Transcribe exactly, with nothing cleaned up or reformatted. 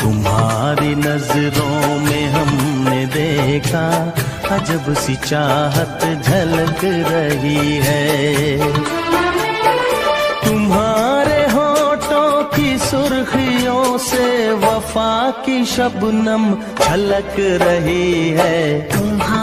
तुम्हारी नजरों में हमने देखा अजब सी चाहत झलक रही है। तुम्हारे होठों की सुर्खियों से वफा की शबनम छलक रही है।